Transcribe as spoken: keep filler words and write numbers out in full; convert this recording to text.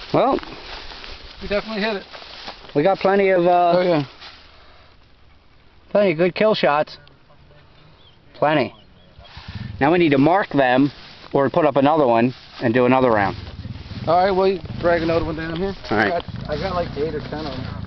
Well, we definitely hit it. We got plenty of uh, oh yeah, plenty of good kill shots. Plenty. Now we need to mark them, or put up another one and do another round. All right, well, drag another one down here. All right. I got, I got like eight or ten of them.